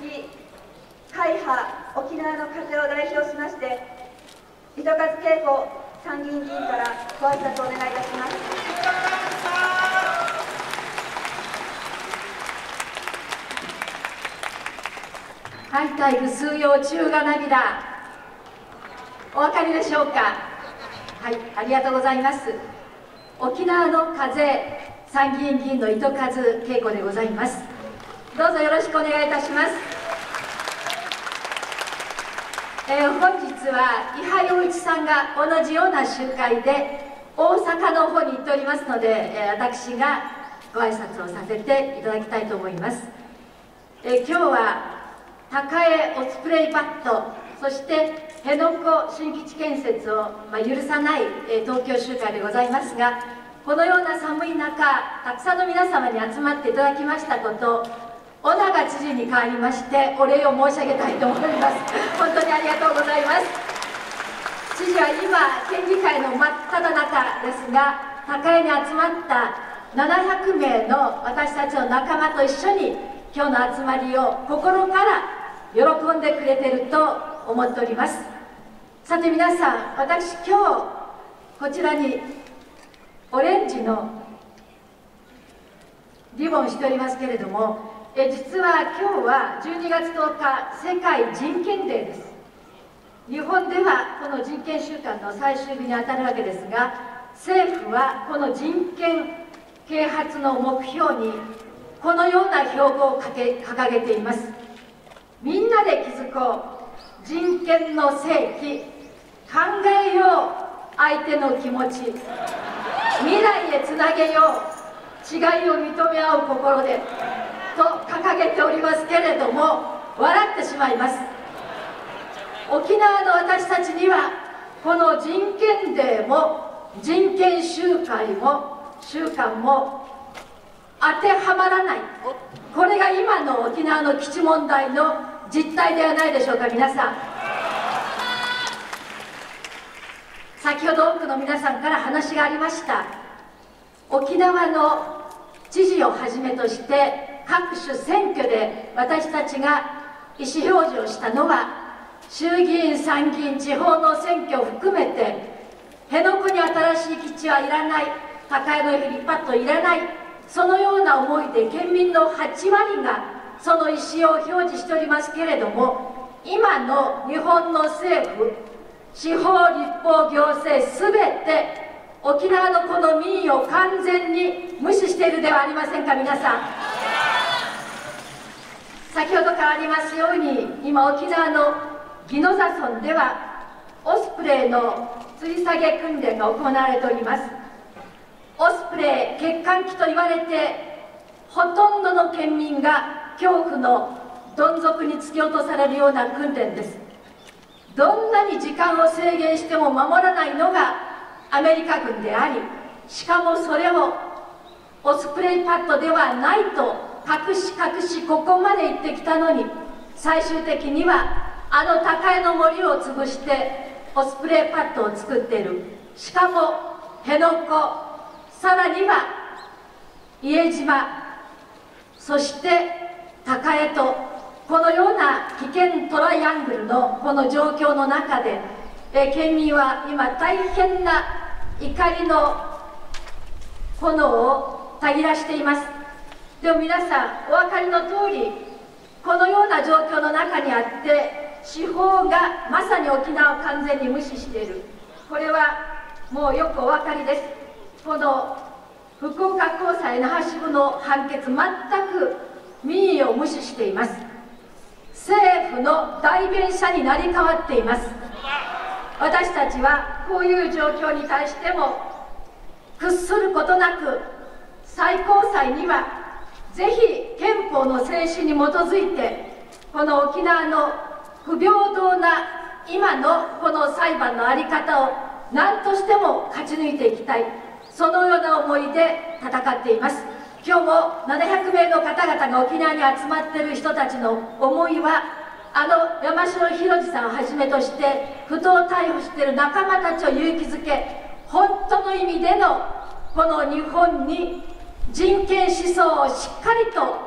会派沖縄の風を代表しまして、糸数恵子参議院議員からご挨拶をお願いいたします。 はい、体育数曜中が涙、お分かりでしょうか。はい、ありがとうございます。沖縄の風参議院議員の糸数恵子でございます。どうぞよろしくお願いいたします。本日は伊波洋一さんが同じような集会で大阪の方に行っておりますので、私がご挨拶をさせていただきたいと思います。今日は高江オスプレイバット、そして辺野古新基地建設を許さない東京集会でございますが、このような寒い中、たくさんの皆様に集まっていただきましたことを、尾長知事に代わりましてお礼を申し上げたいと思います。本当にありがとうございます。知事は今、県議会の真っ只中ですが、高江に集まった700名の私たちの仲間と一緒に、今日の集まりを心から喜んでくれていると思っております。さて皆さん、私今日こちらにオレンジのリボンしておりますけれども、実は今日は12月10日世界人権デーです。日本ではこの人権週間の最終日にあたるわけですが、政府はこの人権啓発の目標にこのような標語を掲げています。みんなで気づこう、人権の正義、考えよう相手の気持ち、未来へつなげよう、違いを認め合う心でと掲げておりますけれども、笑ってしまいます。沖縄の私たちにはこの人権デーも人権集会も週間も当てはまらない、これが今の沖縄の基地問題の実態ではないでしょうか。皆さん、先ほど多くの皆さんから話がありました。沖縄の知事をはじめとして各種選挙で私たちが意思表示をしたのは、衆議院参議院地方の選挙を含めて辺野古に新しい基地はいらない、高江のヘリパッドいらない、そのような思いで県民の8割がその意思を表示しておりますけれども、今の日本の政府、司法立法行政すべて沖縄のこの民意を完全に無視しているではありませんか。皆さん、先ほどからありますように、今沖縄の宜野座村ではオスプレイの吊り下げ訓練が行われております。オスプレイ欠陥機と言われて、ほとんどの県民が恐怖のどん底に突き落とされるような訓練です。どんなに時間を制限しても守らないのがアメリカ軍であり、しかもそれをオスプレイパッドではないと隠しここまで行ってきたのに、最終的にはあの高江の森を潰してオスプレイパッドを作っている。しかも辺野古、さらには伊江島、そして高江と、このような危険トライアングルのこの状況の中で、県民は今大変な怒りの炎をたぎらしています。でも皆さんお分かりの通り、このような状況の中にあって司法がまさに沖縄を完全に無視している。これはもうよくお分かりです。この福岡高裁那覇支部の判決、全く民意を無視しています。政府の代弁者になり変わっています。私たちはこういう状況に対しても屈することなく、最高裁にはぜひ憲法の精神に基づいて、この沖縄の不平等な今のこの裁判の在り方を何としても勝ち抜いていきたい、そのような思いで戦っています。今日も700名の方々が沖縄に集まっている人たちの思いは、あの山城宏さんをはじめとして不当逮捕している仲間たちを勇気づけ、本当の意味でのこの日本に人権思想をしっかりと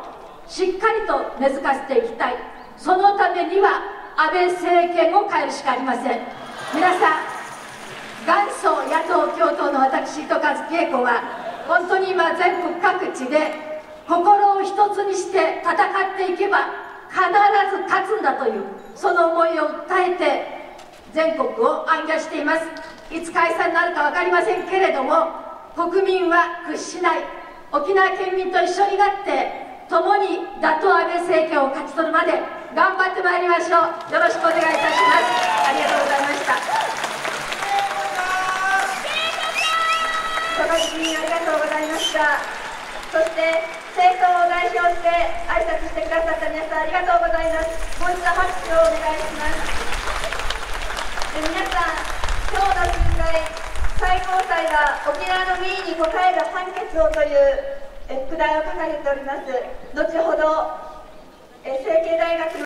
しっかりと根付かせていきたい。そのためには安倍政権を変えるしかありません。皆さん、元祖野党共闘の私、糸数慶子は本当に今全国各地で心を一つにして戦っていけば必ず勝つんだというその思いを訴えて全国を暗躍しています。いつ解散になるか分かりませんけれども、国民は屈しない。沖縄県民と一緒になって共に打倒安倍政権を勝ち取るまで頑張ってまいりましょう。よろしくお願いいたします。ありがとうございました。 戸数議員、ありがとうございました。そして政党を代表して挨拶してくださった皆さん、ありがとうございます。もう一度拍手をお願いします。皆さん、今日の集会、最高裁が沖縄の民意に応える判決をという副題を書かれております。後ほど政経大